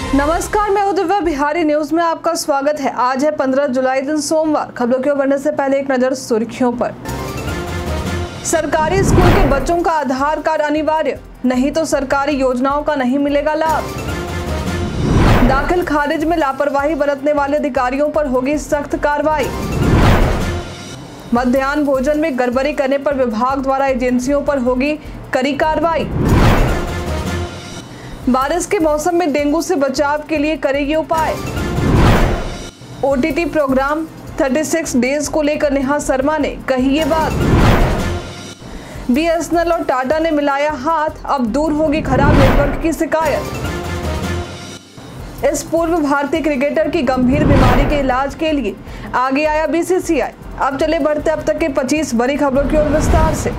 नमस्कार, मैं दिव्या बिहारी न्यूज में आपका स्वागत है। आज है 15 जुलाई दिन सोमवार। खबरों की ओर बढ़ने से पहले एक नजर सुर्खियों पर। सरकारी स्कूल के बच्चों का आधार कार्ड अनिवार्य, नहीं तो सरकारी योजनाओं का नहीं मिलेगा लाभ। दाखिल खारिज में लापरवाही बरतने वाले अधिकारियों पर होगी सख्त कार्रवाई। मध्याह्न भोजन में गड़बड़ी करने पर विभाग द्वारा एजेंसियों पर होगी कड़ी कार्रवाई। बारिश के मौसम में डेंगू से बचाव के लिए करेगी उपाय। ओटीटी प्रोग्राम 36 डेज को लेकर नेहा शर्मा ने कही ये बात। बीएसएनएल और टाटा ने मिलाया हाथ, अब दूर होगी खराब नेटवर्क की शिकायत। इस पूर्व भारतीय क्रिकेटर की गंभीर बीमारी के इलाज के लिए आगे आया बीसीसीआई। अब चले बढ़ते अब तक के 25 बड़ी खबरों की ओर विस्तार से।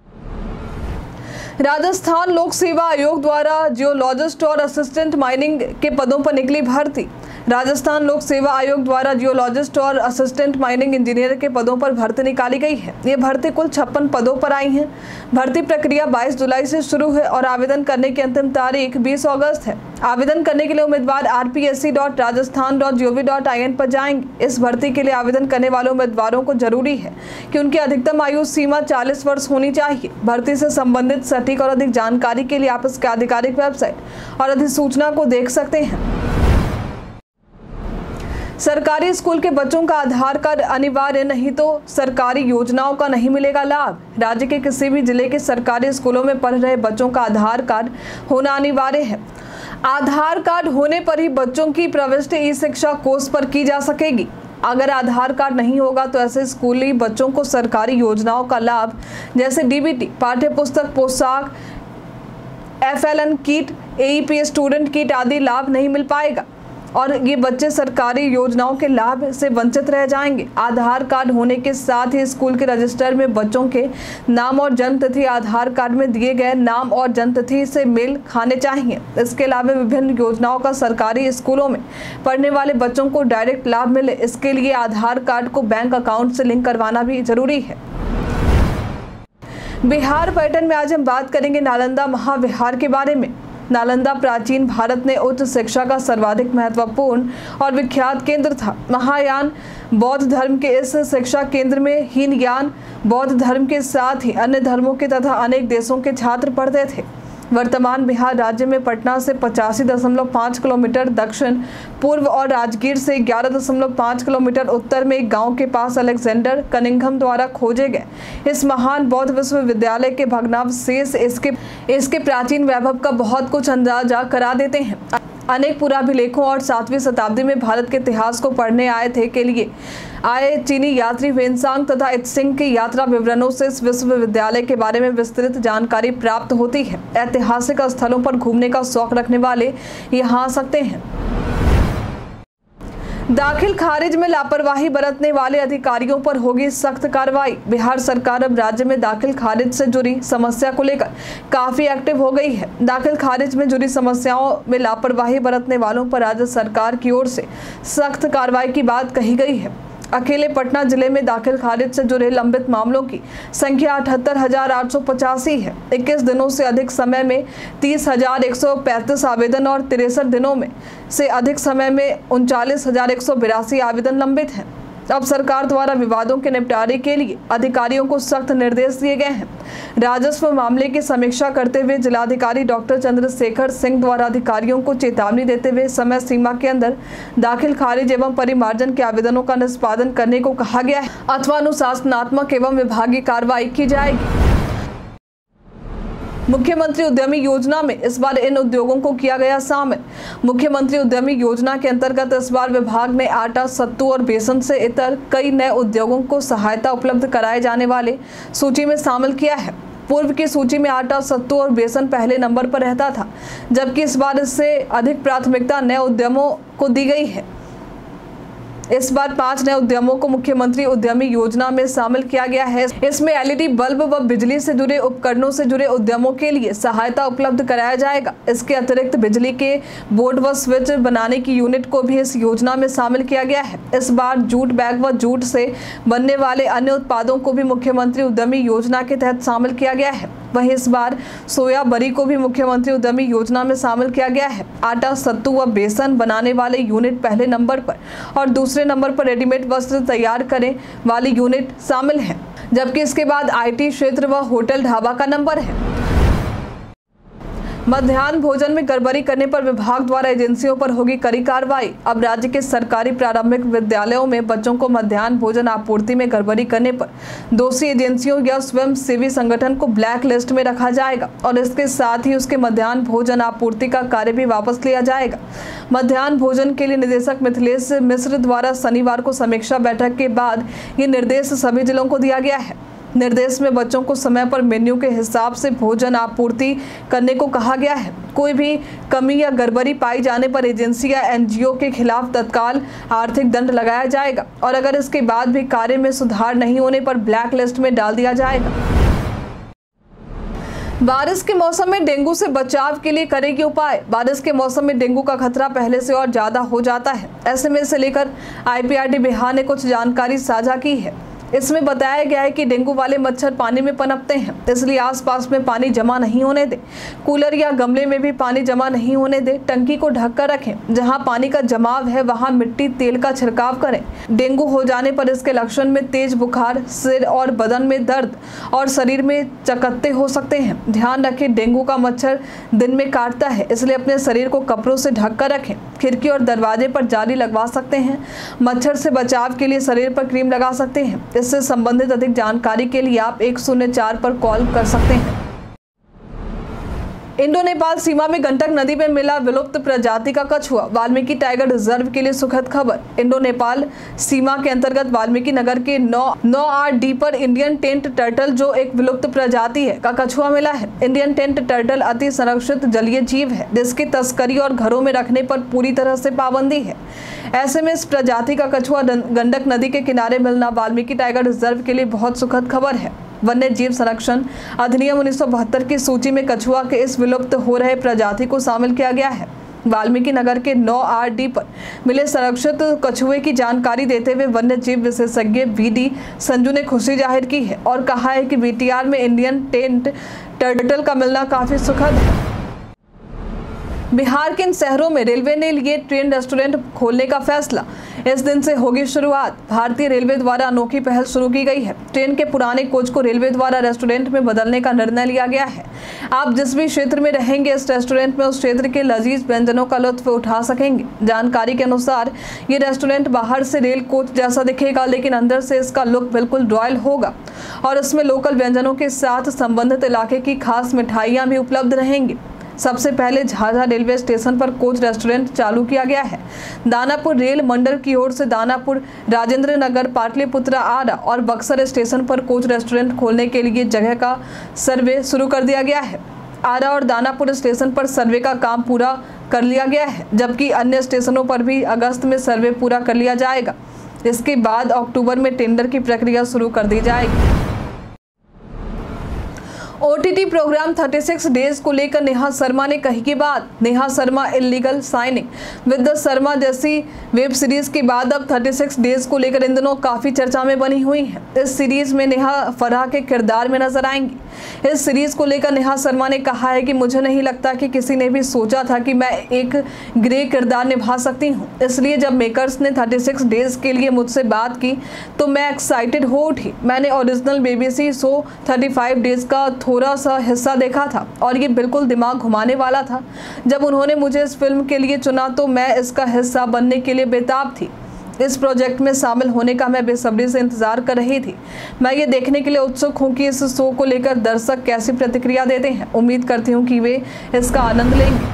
राजस्थान लोक सेवा आयोग द्वारा जियोलॉजिस्ट और असिस्टेंट माइनिंग के पदों पर निकली भर्ती। राजस्थान लोक सेवा आयोग द्वारा जियोलॉजिस्ट और असिस्टेंट माइनिंग इंजीनियर के पदों पर भर्ती निकाली गई है। ये भर्ती कुल 56 पदों पर आई है। भर्ती प्रक्रिया 22 जुलाई से शुरू है और आवेदन करने की अंतिम तारीख 20 अगस्त है। आवेदन करने के लिए उम्मीदवार rpsc.rajasthan.gov.in पर जाएंगे। इस भर्ती के लिए आवेदन करने वाले उम्मीदवारों को जरूरी है कि उनकी अधिकतम आयु सीमा 40 वर्ष होनी चाहिए। भर्ती से संबंधित सटीक और अधिक जानकारी के लिए आप इसके आधिकारिक वेबसाइट और अधिसूचना को देख सकते हैं। सरकारी स्कूल के बच्चों का आधार कार्ड अनिवार्य, नहीं तो सरकारी योजनाओं का नहीं मिलेगा लाभ। राज्य के किसी भी जिले के सरकारी स्कूलों में पढ़ रहे बच्चों का आधार कार्ड होना अनिवार्य है। आधार कार्ड होने पर ही बच्चों की प्रविष्टि ई शिक्षा कोष पर की जा सकेगी। अगर आधार कार्ड नहीं होगा तो ऐसे स्कूली बच्चों को सरकारी योजनाओं का लाभ जैसे डीबीटी, पाठ्य पुस्तक, पोशाक, FLN kit, AEP student kit आदि लाभ नहीं मिल पाएगा और ये बच्चे सरकारी योजनाओं के लाभ से वंचित रह जाएंगे। आधार कार्ड होने के साथ ही स्कूल के रजिस्टर में बच्चों के नाम और जन्म तिथि आधार कार्ड में दिए गए नाम और जन्म तिथि से मेल खाने चाहिए। इसके अलावा विभिन्न योजनाओं का सरकारी स्कूलों में पढ़ने वाले बच्चों को डायरेक्ट लाभ मिले, इसके लिए आधार कार्ड को बैंक अकाउंट से लिंक करवाना भी जरूरी है। बिहार पर्यटन में आज हम बात करेंगे नालंदा महाविहार के बारे में। नालंदा प्राचीन भारत में उच्च शिक्षा का सर्वाधिक महत्वपूर्ण और विख्यात केंद्र था। महायान बौद्ध धर्म के इस शिक्षा केंद्र में हीनयान बौद्ध धर्म के साथ ही अन्य धर्मों के तथा अनेक देशों के छात्र पढ़ते थे। वर्तमान बिहार राज्य में पटना से 85.5 किलोमीटर दक्षिण पूर्व और राजगीर से 11.5 किलोमीटर उत्तर में एक गांव के पास अलेक्जेंडर कनिंघम द्वारा खोजे गए इस महान बौद्ध विश्वविद्यालय के भग्नावशेष इसके प्राचीन वैभव का बहुत कुछ अंदाजा करा देते हैं। अनेक पुराभिलेखों और 7वीं शताब्दी में भारत के इतिहास को पढ़ने आए चीनी यात्री वेनसांग तथा इत्सिंग के यात्रा विवरणों से इस विश्वविद्यालय के बारे में विस्तृत जानकारी प्राप्त होती है। ऐतिहासिक स्थलों पर घूमने का शौक रखने वाले यहाँ आ सकते हैं। दाखिल खारिज में लापरवाही बरतने वाले अधिकारियों पर होगी सख्त कार्रवाई। बिहार सरकार अब राज्य में दाखिल खारिज से जुड़ी समस्या को लेकर काफी एक्टिव हो गई है। दाखिल खारिज में जुड़ी समस्याओं में लापरवाही बरतने वालों पर राज्य सरकार की ओर से सख्त कार्रवाई की बात कही गई है। अकेले पटना जिले में दाखिल खारिज से जुड़े लंबित मामलों की संख्या 78,885 है। 21 दिनों से अधिक समय में 30,135 आवेदन और 63 दिनों में से अधिक समय में 39,182 आवेदन लंबित हैं। अब सरकार द्वारा विवादों के निपटारे के लिए अधिकारियों को सख्त निर्देश दिए गए हैं। राजस्व मामले की समीक्षा करते हुए जिलाधिकारी डॉक्टर चंद्रशेखर सिंह द्वारा अधिकारियों को चेतावनी देते हुए समय सीमा के अंदर दाखिल खारिज एवं परिमार्जन के आवेदनों का निष्पादन करने को कहा गया है अथवा अनुशासनात्मक एवं विभागीय कार्रवाई की जाएगी। मुख्यमंत्री उद्यमी योजना में इस बार इन उद्योगों को किया गया शामिल। मुख्यमंत्री उद्यमी योजना के अंतर्गत इस बार विभाग ने आटा, सत्तू और बेसन से इतर कई नए उद्योगों को सहायता उपलब्ध कराए जाने वाले सूची में शामिल किया है। पूर्व की सूची में आटा, सत्तू और बेसन पहले नंबर पर रहता था, जबकि इस बार इससे अधिक प्राथमिकता नए उद्यमों को दी गई है। इस बार 5 नए उद्यमों को मुख्यमंत्री उद्यमी योजना में शामिल किया गया है। इसमें LED बल्ब व बिजली से जुड़े उपकरणों से जुड़े उद्यमों के लिए सहायता उपलब्ध कराया जाएगा। इसके अतिरिक्त बिजली के बोर्ड व स्विच बनाने की यूनिट को भी इस योजना में शामिल किया गया है। इस बार जूट बैग व जूट से बनने वाले अन्य उत्पादों को भी मुख्यमंत्री उद्यमी योजना के तहत शामिल किया गया है। वहीं इस बार सोया बरी को भी मुख्यमंत्री उद्यमी योजना में शामिल किया गया है। आटा, सत्तू व बेसन बनाने वाले यूनिट पहले नंबर पर और दूसरे नंबर पर रेडीमेड वस्त्र तैयार करने वाली यूनिट शामिल है, जबकि इसके बाद IT क्षेत्र व होटल ढाबा का नंबर है। मध्याह्न भोजन में गड़बड़ी करने पर विभाग द्वारा एजेंसियों पर होगी कड़ी कार्रवाई। अब राज्य के सरकारी प्रारंभिक विद्यालयों में बच्चों को मध्याह्न भोजन आपूर्ति में गड़बड़ी करने पर दोषी एजेंसियों या स्वयं सेवी संगठन को ब्लैक लिस्ट में रखा जाएगा और इसके साथ ही उसके मध्याह्न भोजन आपूर्ति का कार्य भी वापस लिया जाएगा। मध्याह्न भोजन के लिए निदेशक मिथिलेश मिश्र द्वारा शनिवार को समीक्षा बैठक के बाद ये निर्देश सभी जिलों को दिया गया है। निर्देश में बच्चों को समय पर मेन्यू के हिसाब से भोजन आपूर्ति करने को कहा गया है। कोई भी कमी या गड़बड़ी पाई जाने पर एजेंसी या NGO के खिलाफ तत्काल आर्थिक दंड लगाया जाएगा और अगर इसके बाद भी कार्य में सुधार नहीं होने पर ब्लैक लिस्ट में डाल दिया जाएगा। बारिश के मौसम में डेंगू से बचाव के लिए करेगी उपाय। बारिश के मौसम में डेंगू का खतरा पहले से और ज्यादा हो जाता है। ऐसे में इसे लेकर IPRD बिहार ने कुछ जानकारी साझा की है। इसमें बताया गया है कि डेंगू वाले मच्छर पानी में पनपते हैं, इसलिए आसपास में पानी जमा नहीं होने दें। कूलर या गमले में भी पानी जमा नहीं होने दें। टंकी को ढककर रखें। जहां पानी का जमाव है वहां मिट्टी तेल का छिड़काव करें। डेंगू हो जाने पर इसके लक्षण में तेज बुखार, सिर और बदन में दर्द और शरीर में चकत्ते हो सकते हैं। ध्यान रखें, डेंगू का मच्छर दिन में काटता है, इसलिए अपने शरीर को कपड़ों से ढककर रखें। खिड़की और दरवाजे पर जाली लगवा सकते हैं। मच्छर से बचाव के लिए शरीर पर क्रीम लगा सकते हैं। इससे संबंधित अधिक जानकारी के लिए आप 104 पर कॉल कर सकते हैं। इंडो नेपाल सीमा में गंडक नदी में मिला विलुप्त प्रजाति का कछुआ। वाल्मीकि टाइगर रिजर्व के लिए सुखद खबर। इंडो नेपाल सीमा के अंतर्गत वाल्मीकि नगर के 9R-D पर इंडियन टेंट टर्टल, जो एक विलुप्त प्रजाति है, का कछुआ मिला है। इंडियन टेंट टर्टल अति संरक्षित जलीय जीव है जिसकी तस्करी और घरों में रखने पर पूरी तरह से पाबंदी है। ऐसे में इस प्रजाति का कछुआ गंडक नदी के किनारे मिलना वाल्मीकि टाइगर रिजर्व के लिए बहुत सुखद खबर है। वन्य जीव संरक्षण अधिनियम 1972 की सूची में कछुआ के इस विलुप्त हो रहे प्रजाति को शामिल किया गया है। वाल्मीकि नगर के 9R-D पर मिले संरक्षित कछुए की जानकारी देते हुए वन्य जीव विशेषज्ञ VD संजू ने खुशी जाहिर की है और कहा है कि VTR में इंडियन टेंट टर्टल का मिलना काफी सुखद है। बिहार के इन शहरों में रेलवे ने लिए ट्रेन रेस्टोरेंट खोलने का फैसला। इस दिन से होगी शुरुआत। भारतीय रेलवे द्वारा अनोखी पहल शुरू की गई है। ट्रेन के पुराने कोच को रेलवे द्वारा रेस्टोरेंट में बदलने का निर्णय लिया गया है। आप जिस भी क्षेत्र में रहेंगे, इस रेस्टोरेंट में उस क्षेत्र के लजीज व्यंजनों का लुत्फ उठा सकेंगे। जानकारी के अनुसार ये रेस्टोरेंट बाहर से रेल कोच जैसा दिखेगा, लेकिन अंदर से इसका लुक बिल्कुल रॉयल होगा और इसमें लोकल व्यंजनों के साथ संबंधित इलाके की खास मिठाइयाँ भी उपलब्ध रहेंगी। सबसे पहले झाझा रेलवे स्टेशन पर कोच रेस्टोरेंट चालू किया गया है। दानापुर रेल मंडल की ओर से दानापुर, राजेंद्र नगर, पाटलिपुत्रा, आरा और बक्सर स्टेशन पर कोच रेस्टोरेंट खोलने के लिए जगह का सर्वे शुरू कर दिया गया है। आरा और दानापुर स्टेशन पर सर्वे का काम पूरा कर लिया गया है, जबकि अन्य स्टेशनों पर भी अगस्त में सर्वे पूरा कर लिया जाएगा। इसके बाद अक्टूबर में टेंडर की प्रक्रिया शुरू कर दी जाएगी। OTT प्रोग्राम 36 डेज को लेकर नेहा शर्मा ने कही की बात। Neha Sharma illegal signing with the Sharma जैसी वेब सीरीज के बाद अब 36 डेज को लेकर इन दिनों काफी चर्चा में बनी हुई है। इस सीरीज में नेहा फराह के किरदार में नजर आएंगी। इस सीरीज को लेकर नेहा शर्मा ने कहा है कि मुझे नहीं लगता कि किसी ने भी सोचा था कि मैं एक ग्रे किरदार निभा सकती हूँ, इसलिए जब मेकर्स ने 36 डेज के लिए मुझसे बात की तो मैं एक्साइटेड हो उठी। मैंने ओरिजिनल BBC शो 35 डेज का थोड़ा सा हिस्सा देखा था और ये बिल्कुल दिमाग घुमाने वाला था। जब उन्होंने मुझे इस फिल्म के लिए चुना तो मैं इसका हिस्सा बनने के लिए बेताब थी। इस प्रोजेक्ट में शामिल होने का मैं बेसब्री से इंतजार कर रही थी। मैं ये देखने के लिए उत्सुक हूँ कि इस शो को लेकर दर्शक कैसी प्रतिक्रिया देते हैं। उम्मीद करती हूँ कि वे इसका आनंद लेंगे।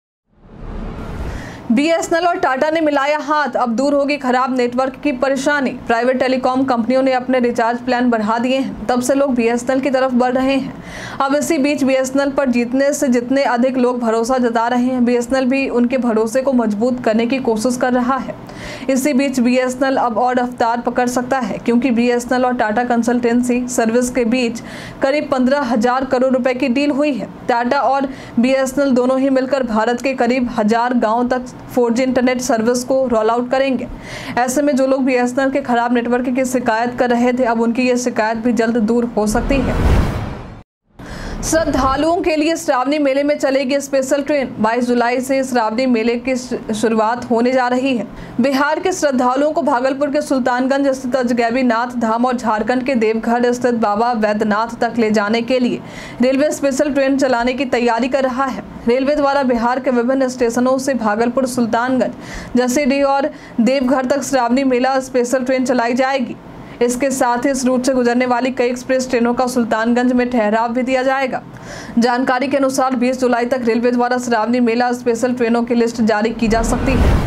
BSNL और टाटा ने मिलाया हाथ, अब दूर होगी खराब नेटवर्क की परेशानी। प्राइवेट टेलीकॉम कंपनियों ने अपने रिचार्ज प्लान बढ़ा दिए हैं, तब से लोग BSNL की तरफ बढ़ रहे हैं। अब इसी बीच BSNL पर जीतने से जितने अधिक लोग भरोसा जता रहे हैं, BSNL भी उनके भरोसे को मजबूत करने की कोशिश कर रहा है। इसी बीच BSNL अब और रफ्तार पकड़ सकता है, क्योंकि BSNL और टाटा कंसल्टेंसी सर्विस के बीच करीब 15,000 करोड़ रुपए की डील हुई है। टाटा और BSNL दोनों ही मिलकर भारत के करीब 1000 गाँव तक 4G इंटरनेट सर्विस को रोल आउट करेंगे। ऐसे में जो लोग BSNL के खराब नेटवर्क की शिकायत कर रहे थे, अब उनकी ये शिकायत भी जल्द दूर हो सकती है। श्रद्धालुओं के लिए श्रावणी मेले में चलेगी स्पेशल ट्रेन। 22 जुलाई से श्रावणी मेले की शुरुआत होने जा रही है। बिहार के श्रद्धालुओं को भागलपुर के सुल्तानगंज स्थित अजगैबी नाथ धाम और झारखंड के देवघर स्थित बाबा वैद्यनाथ तक ले जाने के लिए रेलवे स्पेशल ट्रेन चलाने की तैयारी कर रहा है। रेलवे द्वारा बिहार के विभिन्न स्टेशनों से भागलपुर, सुल्तानगंज, जसीडीह और देवघर तक श्रावणी मेला स्पेशल ट्रेन चलाई जाएगी। इसके साथ ही इस रूट से गुजरने वाली कई एक्सप्रेस ट्रेनों का सुल्तानगंज में ठहराव भी दिया जाएगा। जानकारी के अनुसार 20 जुलाई तक रेलवे द्वारा श्रावणी मेला स्पेशल ट्रेनों की लिस्ट जारी की जा सकती है।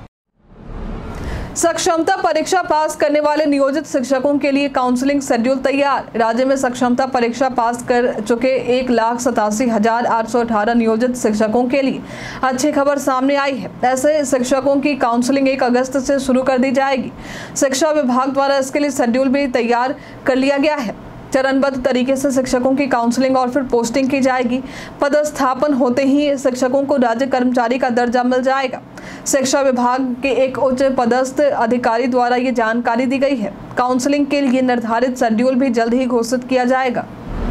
सक्षमता परीक्षा पास करने वाले नियोजित शिक्षकों के लिए काउंसलिंग शेड्यूल तैयार। राज्य में सक्षमता परीक्षा पास कर चुके 1,87,818 नियोजित शिक्षकों के लिए अच्छी खबर सामने आई है। ऐसे शिक्षकों की काउंसलिंग 1 अगस्त से शुरू कर दी जाएगी। शिक्षा विभाग द्वारा इसके लिए शेड्यूल भी तैयार कर लिया गया है। चरणबद्ध तरीके से शिक्षकों की काउंसलिंग और फिर पोस्टिंग की जाएगी। पदस्थापन होते ही शिक्षकों को राज्य कर्मचारी का दर्जा मिल जाएगा। शिक्षा विभाग के एक उच्च पदस्थ अधिकारी द्वारा ये जानकारी दी गई है। काउंसलिंग के लिए निर्धारित शेड्यूल भी जल्द ही घोषित किया जाएगा।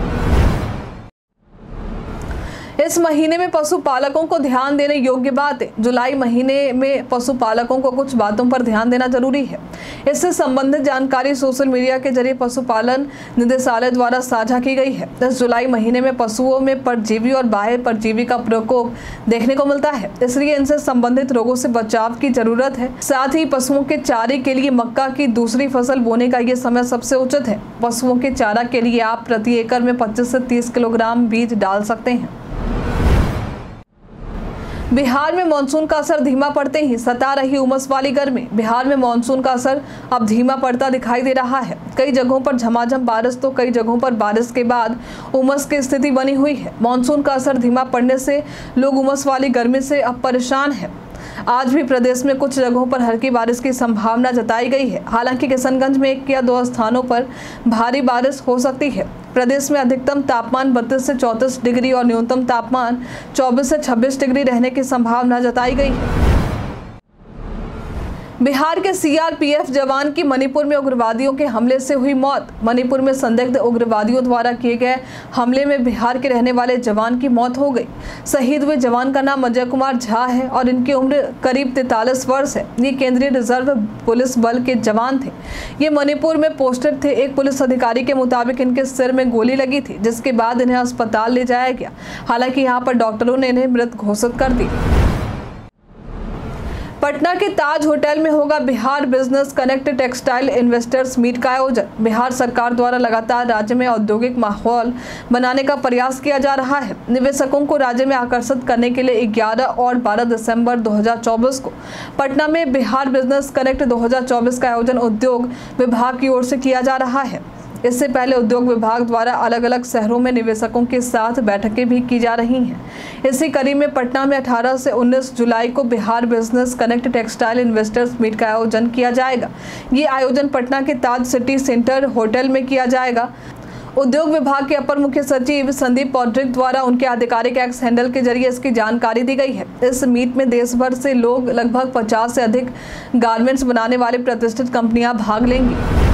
इस महीने में पशुपालकों को ध्यान देने योग्य बातें। जुलाई महीने में पशुपालकों को कुछ बातों पर ध्यान देना जरूरी है। इससे संबंधित जानकारी सोशल मीडिया के जरिए पशुपालन निदेशालय द्वारा साझा की गई है। इस जुलाई महीने में पशुओं में परजीवी और बाह्य परजीवी का प्रकोप देखने को मिलता है, इसलिए इनसे संबंधित रोगों से बचाव की जरूरत है। साथ ही पशुओं के चारे के लिए मक्का की दूसरी फसल बोने का ये समय सबसे उचित है। पशुओं के चारा के लिए आप प्रति एकड़ में 25 से 30 किलोग्राम बीज डाल सकते हैं। बिहार में मानसून का असर धीमा पड़ते ही सता रही उमस वाली गर्मी। बिहार में मानसून का असर अब धीमा पड़ता दिखाई दे रहा है। कई जगहों पर झमाझम बारिश तो कई जगहों पर बारिश के बाद उमस की स्थिति बनी हुई है। मानसून का असर धीमा पड़ने से लोग उमस वाली गर्मी से अब परेशान हैं। आज भी प्रदेश में कुछ जगहों पर हल्की बारिश की संभावना जताई गई है। हालांकि किशनगंज में 1 या 2 स्थानों पर भारी बारिश हो सकती है। प्रदेश में अधिकतम तापमान 32 से 34 डिग्री और न्यूनतम तापमान 24 से 26 डिग्री रहने की संभावना जताई गई है। बिहार के सीआरपीएफ जवान की मणिपुर में उग्रवादियों के हमले से हुई मौत। मणिपुर में संदिग्ध उग्रवादियों द्वारा किए गए हमले में बिहार के रहने वाले जवान की मौत हो गई। शहीद हुए जवान का नाम अजय कुमार झा है और इनकी उम्र करीब 43 वर्ष है। ये केंद्रीय रिजर्व पुलिस बल के जवान थे। ये मणिपुर में पोस्टेड थे। एक पुलिस अधिकारी के मुताबिक इनके सिर में गोली लगी थी, जिसके बाद इन्हें अस्पताल ले जाया गया। हालांकि यहाँ पर डॉक्टरों ने इन्हें मृत घोषित कर दी। पटना के ताज होटल में होगा Bihar business connect textile investors meet का आयोजन। बिहार सरकार द्वारा लगातार राज्य में औद्योगिक माहौल बनाने का प्रयास किया जा रहा है। निवेशकों को राज्य में आकर्षित करने के लिए 11 और 12 दिसंबर 2024 को पटना में बिहार बिजनेस कनेक्ट 2024 का आयोजन उद्योग विभाग की ओर से किया जा रहा है। इससे पहले उद्योग विभाग द्वारा अलग अलग शहरों में निवेशकों के साथ बैठकें भी की जा रही हैं। इसी कड़ी में पटना में 18 से 19 जुलाई को Bihar business connect textile investors meet का आयोजन किया जाएगा। ये आयोजन पटना के ताज सिटी सेंटर होटल में किया जाएगा। उद्योग विभाग के अपर मुख्य सचिव संदीप पॉड्रिक द्वारा उनके आधिकारिक एक्स हैंडल के जरिए इसकी जानकारी दी गई है। इस मीट में देश भर से लोग लगभग 50 से अधिक गारमेंट्स बनाने वाली प्रतिष्ठित कंपनियां भाग लेंगी।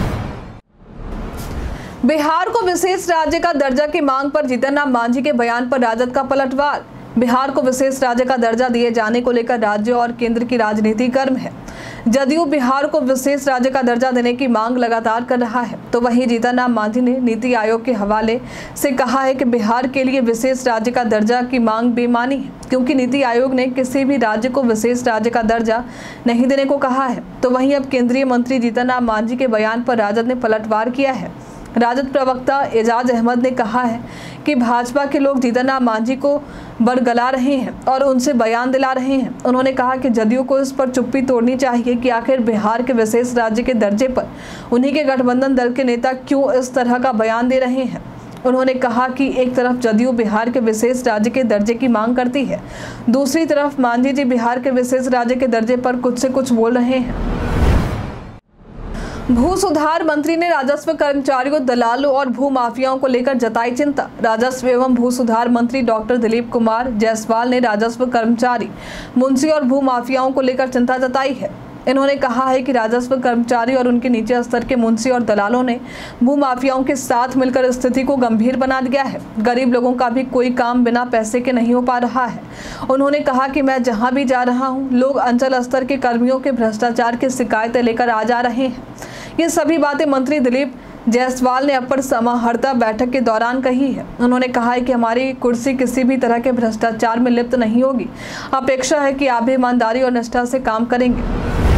बिहार को विशेष राज्य का दर्जा की मांग पर जीतन राम मांझी के बयान पर राजद का पलटवार। बिहार को विशेष राज्य का दर्जा दिए जाने को लेकर राज्य और केंद्र की राजनीति गर्म है। जदयू बिहार को विशेष राज्य का दर्जा देने की मांग लगातार कर रहा है, तो वहीं जीतन राम मांझी ने नीति आयोग के हवाले से कहा है कि बिहार के लिए विशेष राज्य का दर्जा की मांग बेमानी है, क्योंकि नीति आयोग ने किसी भी राज्य को विशेष राज्य का दर्जा नहीं देने को कहा है। तो वहीं अब केंद्रीय मंत्री जीतन राम मांझी के बयान पर राजद ने पलटवार किया है। राजद प्रवक्ता एजाज अहमद ने कहा है कि भाजपा के लोग जीतन राम मांझी को बरगला रहे हैं और उनसे बयान दिला रहे हैं। उन्होंने कहा कि जदयू को इस पर चुप्पी तोड़नी चाहिए कि आखिर बिहार के विशेष राज्य के दर्जे पर उन्हीं के गठबंधन दल के नेता क्यों इस तरह का बयान दे रहे हैं। उन्होंने कहा कि एक तरफ जदयू बिहार के विशेष राज्य के दर्जे की मांग करती है, दूसरी तरफ मांझी जी बिहार के विशेष राज्य के दर्जे पर कुछ से कुछ बोल रहे हैं। भू सुधार मंत्री ने राजस्व कर्मचारियों, दलालों और भू माफियाओं को लेकर जताई चिंता। राजस्व एवं भू सुधार मंत्री डॉक्टर दिलीप कुमार जायसवाल ने राजस्व कर्मचारी, मुंशी और भू माफियाओं को लेकर चिंता जताई है। इन्होंने कहा है कि राजस्व कर्मचारी और उनके नीचे स्तर के मुंशी और दलालों ने भूमाफियाओं के साथ मिलकर स्थिति को गंभीर बना दिया है। गरीब लोगों का भी कोई काम बिना पैसे के नहीं हो पा रहा है। उन्होंने कहा कि मैं जहां भी जा रहा हूं, लोग अंचल स्तर के कर्मियों के भ्रष्टाचार की शिकायतें लेकर आ जा रहे हैं। ये सभी बातें मंत्री दिलीप जायसवाल ने अपर समाहर्ता बैठक के दौरान कही है। उन्होंने कहा है कि हमारी कुर्सी किसी भी तरह के भ्रष्टाचार में लिप्त नहीं होगी। अपेक्षा है कि आप भी ईमानदारी और निष्ठा से काम करेंगे।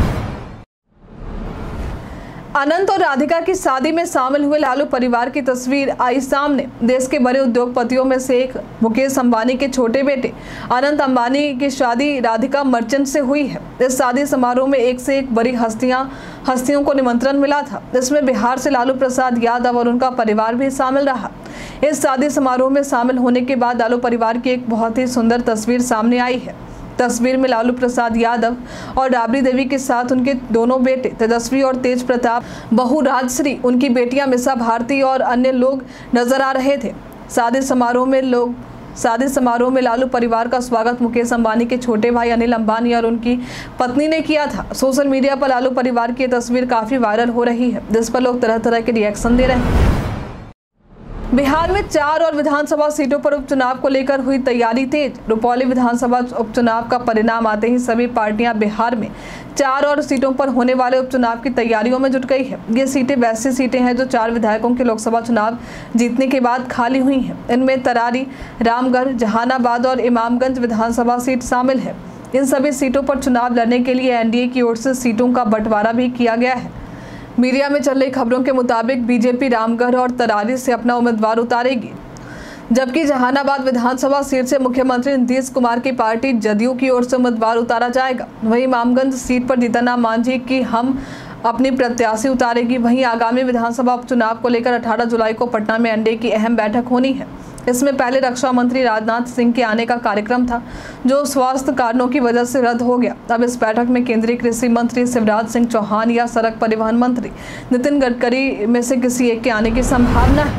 अनंत और राधिका की शादी में शामिल हुए लालू परिवार की तस्वीर आई सामने। देश के बड़े उद्योगपतियों में से एक मुकेश अंबानी के छोटे बेटे अनंत अंबानी की शादी राधिका मर्चेंट से हुई है। इस शादी समारोह में एक से एक बड़ी हस्तियों को निमंत्रण मिला था। इसमें बिहार से लालू प्रसाद यादव और उनका परिवार भी शामिल रहा। इस शादी समारोह में शामिल होने के बाद लालू परिवार की एक बहुत ही सुंदर तस्वीर सामने आई है। तस्वीर में लालू प्रसाद यादव और राबड़ी देवी के साथ उनके दोनों बेटे तेजस्वी और तेज प्रताप, बहू राजश्री, उनकी बेटियां मिसा भारती और अन्य लोग नजर आ रहे थे। शादी समारोह में लालू परिवार का स्वागत मुकेश अंबानी के छोटे भाई अनिल अंबानी और उनकी पत्नी ने किया था। सोशल मीडिया पर लालू परिवार की तस्वीर काफी वायरल हो रही है, जिस पर लोग तरह तरह के रिएक्शन दे रहे हैं। बिहार में 4 और विधानसभा सीटों पर उपचुनाव को लेकर हुई तैयारी तेज। रुपौली विधानसभा उपचुनाव का परिणाम आते ही सभी पार्टियां बिहार में 4 और सीटों पर होने वाले उपचुनाव की तैयारियों में जुट गई है। ये सीटें वैसी सीटें हैं जो 4 विधायकों के लोकसभा चुनाव जीतने के बाद खाली हुई हैं। इनमें तरारी, रामगढ़, जहानाबाद और इमामगंज विधानसभा सीट शामिल है। इन सभी सीटों पर चुनाव लड़ने के लिए एनडीए की ओर से सीटों का बंटवारा भी किया गया है। मीडिया में चल रही खबरों के मुताबिक बीजेपी रामगढ़ और तरारी से अपना उम्मीदवार उतारेगी, जबकि जहानाबाद विधानसभा सीट से मुख्यमंत्री नीतीश कुमार की पार्टी जदयू की ओर से उम्मीदवार उतारा जाएगा। वहीं इमामगंज सीट पर जीतनराम मांझी की हम अपनी प्रत्याशी उतारेगी। वहीं आगामी विधानसभा उपचुनाव को लेकर 18 जुलाई को पटना में एनडीए की अहम बैठक होनी है। इसमें पहले रक्षा मंत्री राजनाथ सिंह के आने का कार्यक्रम था, जो स्वास्थ्य कारणों की वजह से रद्द हो गया। अब इस बैठक में केंद्रीय कृषि मंत्री शिवराज सिंह चौहान या सड़क परिवहन मंत्री नितिन गडकरी में से किसी एक के आने की संभावना है।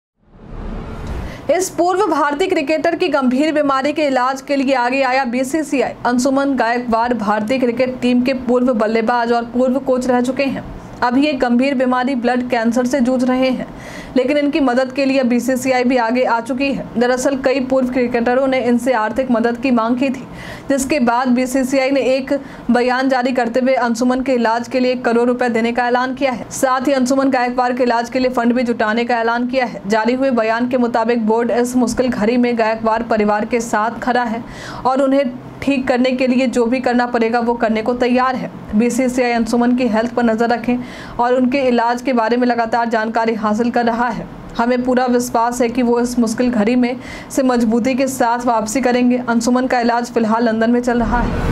इस पूर्व भारतीय क्रिकेटर की गंभीर बीमारी के इलाज के लिए आगे आया बीसीसीआई। अंशुमन गायकवाड़ भारतीय क्रिकेट टीम के पूर्व बल्लेबाज और पूर्व कोच रह चुके हैं। अभी ये गंभीर बीमारी ब्लड कैंसर से जूझ रहे हैं, लेकिन इनकी मदद के लिए बीसीसीआई भी आगे आ चुकी है। दरअसल कई पूर्व क्रिकेटरों ने इनसे आर्थिक मदद की मांग की थी, जिसके बाद बीसीसीआई ने एक बयान जारी करते हुए अंशुमन के इलाज के लिए 1 करोड़ रुपए देने का ऐलान किया है। साथ ही अंशुमन गायकवाड़ के इलाज के लिए फंड भी जुटाने का ऐलान किया है। जारी हुए बयान के मुताबिक बोर्ड इस मुश्किल घड़ी में गायकवाड़ परिवार के साथ खड़ा है और उन्हें ठीक करने के लिए जो भी करना पड़ेगा वो करने को तैयार है। बीसीसीआई अंशुमन की हेल्थ पर नजर रखें और उनके इलाज के बारे में लगातार जानकारी हासिल कर रहा है। हमें पूरा विश्वास है कि वो इस मुश्किल घड़ी में से मजबूती के साथ वापसी करेंगे। अंशुमन का इलाज फिलहाल लंदन में चल रहा है।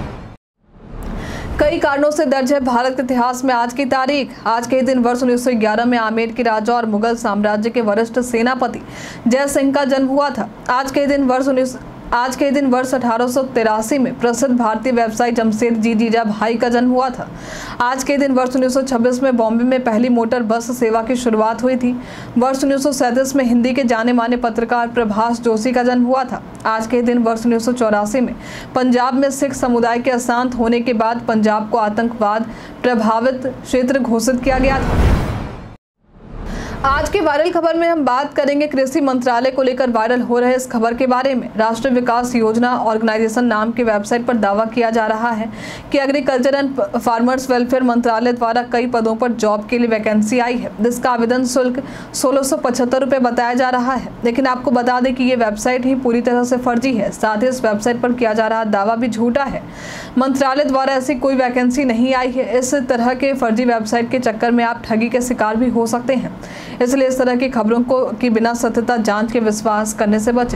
कई कारणों से दर्ज है भारत के इतिहास में आज की तारीख। आज के दिन वर्ष 1911 में आमेर के राजा और मुगल साम्राज्य के वरिष्ठ सेनापति जय सिंह का जन्म हुआ था। आज के दिन वर्ष 1883 में प्रसिद्ध भारतीय व्यवसायी जमशेदजी जीजाभाई का जन्म हुआ था। आज के दिन वर्ष 1926 में बॉम्बे में पहली मोटर बस सेवा की शुरुआत हुई थी। वर्ष 1937 में हिंदी के जाने माने पत्रकार प्रभास जोशी का जन्म हुआ था। आज के दिन वर्ष 1984 में पंजाब में सिख समुदाय के अशांत होने के बाद पंजाब को आतंकवाद प्रभावित क्षेत्र घोषित किया गया था। आज की वायरल खबर में हम बात करेंगे कृषि मंत्रालय को लेकर वायरल हो रहे इस खबर के बारे में। राष्ट्रीय विकास योजना ऑर्गेनाइजेशन नाम की वेबसाइट पर दावा किया जा रहा है कि एग्रीकल्चर एंड फार्मर्स वेलफेयर मंत्रालय द्वारा कई पदों पर जॉब के लिए वैकेंसी आई है, जिसका आवेदन शुल्क 1675 रुपये बताया जा रहा है। लेकिन आपको बता दें कि ये वेबसाइट ही पूरी तरह से फर्जी है। साथ ही इस वेबसाइट पर किया जा रहा दावा भी झूठा है। मंत्रालय द्वारा ऐसी कोई वैकेंसी नहीं आई है। इस तरह के फर्जी वेबसाइट के चक्कर में आप ठगी के शिकार भी हो सकते हैं, इसलिए इस तरह की खबरों को की बिना सत्यता जांच के विश्वास करने से बचें।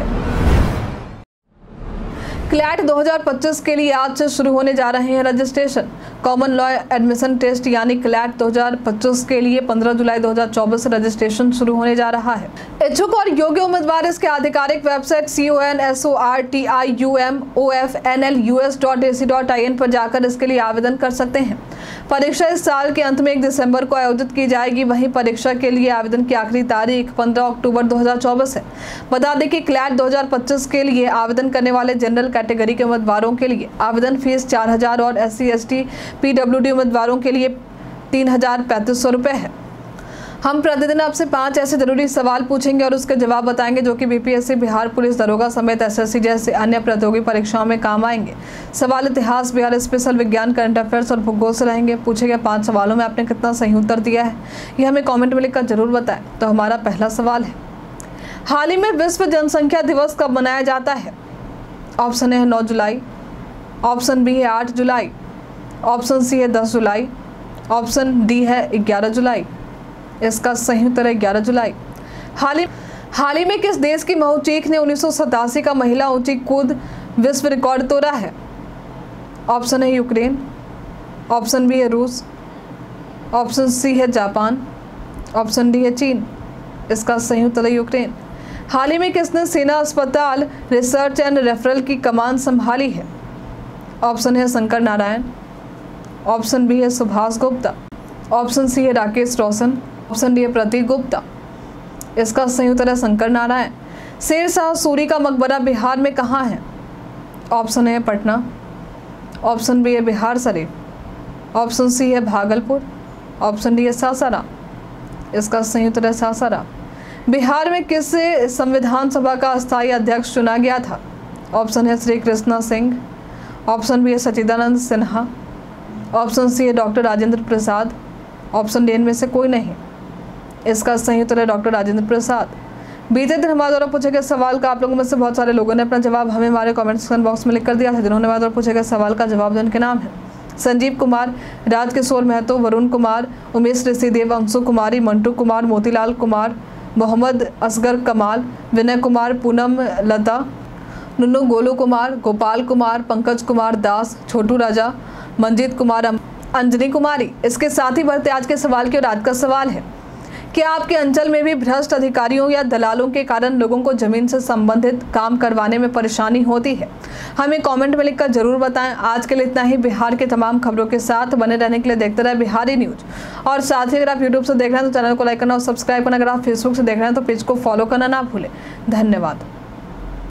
क्लैट 2025 के लिए आज से शुरू होने जा रहे हैं registration. Common law admission test यानी क्लैट 2025 के लिए 15 जुलाई 2024 से रजिस्ट्रेशन शुरू होने जा रहा है। इच्छुक और योग्य उम्मीदवार इसके आधिकारिक वेबसाइट consortiumofnlus.ac.in पर जाकर इसके लिए आवेदन कर सकते हैं। परीक्षा इस साल के अंत में 1 दिसंबर को आयोजित की जाएगी। वहीं परीक्षा के लिए आवेदन की आखिरी तारीख 15 अक्टूबर 2024 है। बता दें कि क्लैट 2025 के लिए आवेदन करने वाले जनरल कैटेगरी के उम्मीदवारों के लिए आवेदन फीस 4000 और SC ST PWD उम्मीदवारों के लिए 3035 रुपये है। हम प्रतिदिन आपसे 5 ऐसे जरूरी सवाल पूछेंगे और उसके जवाब बताएंगे जो कि BPSC, बिहार पुलिस दरोगा समेत SSC जैसे अन्य प्रतियोगी परीक्षाओं में काम आएंगे। सवाल इतिहास, बिहार स्पेशल, विज्ञान, करंट अफेयर्स और भूगोल से रहेंगे। पूछे गए 5 सवालों में आपने कितना सही उत्तर दिया है यह हमें कॉमेंट में लिखकर जरूर बताएं। तो हमारा पहला सवाल है, हाल ही में विश्व जनसंख्या दिवस कब मनाया जाता है? ऑप्शन ए है 9 जुलाई, ऑप्शन बी है 8 जुलाई, ऑप्शन सी है 10 जुलाई, ऑप्शन डी है 11 जुलाई। इसका सही उत्तर है 11 जुलाई। हाल ही में किस देश की महूचीक ने 1987 का महिला ऊंची कूद विश्व रिकॉर्ड तोड़ा है? ऑप्शन है यूक्रेन, ऑप्शन बी है रूस, ऑप्शन सी है जापान, ऑप्शन डी है चीन। इसका सही उत्तर है यूक्रेन। हाल ही में किसने सेना अस्पताल रिसर्च एंड रेफरल की कमान संभाली है? ऑप्शन है शंकर नारायण, ऑप्शन बी है सुभाष गुप्ता, ऑप्शन सी है राकेश रोशन, ऑप्शन डी है प्रतीक गुप्ता। इसका सही उत्तर है शंकर नारायण। शेर शाह सूरी का मकबरा बिहार में कहाँ है? ऑप्शन ए है पटना, ऑप्शन बी है बिहार शरीफ, ऑप्शन सी है भागलपुर, ऑप्शन डी है सासाराम। इसका सही उत्तर है सासाराम। बिहार में किस संविधान सभा का अस्थायी अध्यक्ष चुना गया था? ऑप्शन है श्री कृष्णा सिंह, ऑप्शन बी है सच्चिदानंद सिन्हा, ऑप्शन सी है doctor Rajendra Prasad, option D इनमें से कोई नहीं। इसका सही उत्तर है डॉक्टर राजेंद्र प्रसाद। बीते दिन हमारे द्वारा पूछे गए सवाल का आप लोगों में से बहुत सारे लोगों ने अपना जवाब हमें हमारे कमेंट सेक्शन बॉक्स में लिख कर दिया था। जिन्होंने हमारे द्वारा पूछे गए सवाल का जवाब देने के नाम है संजीव कुमार, राजकिशोर महतो, वरुण कुमार, उमेश ऋषिदेव, अंशु कुमारी, मंटू कुमार, मोतीलाल कुमार, मोहम्मद असगर कमाल, विनय कुमार, पूनम लता, नुन्नू गोलू कुमार, गोपाल कुमार, पंकज कुमार दास, छोटू राजा, मंजीत कुमार, अंजनी कुमारी। इसके साथ ही बढ़ते आज के सवाल की। और आज का सवाल है, क्या आपके अंचल में भी भ्रष्ट अधिकारियों या दलालों के कारण लोगों को जमीन से संबंधित काम करवाने में परेशानी होती है? हमें कमेंट में लिखकर जरूर बताएं। आज के लिए इतना ही। बिहार के तमाम खबरों के साथ बने रहने के लिए देखते रहे बिहारी न्यूज। और साथ ही अगर आप यूट्यूब से देख रहे हैं तो चैनल को लाइक करना और सब्सक्राइब करना। अगर आप फेसबुक से देख रहे हैं तो पेज को फॉलो करना ना भूलें। धन्यवाद।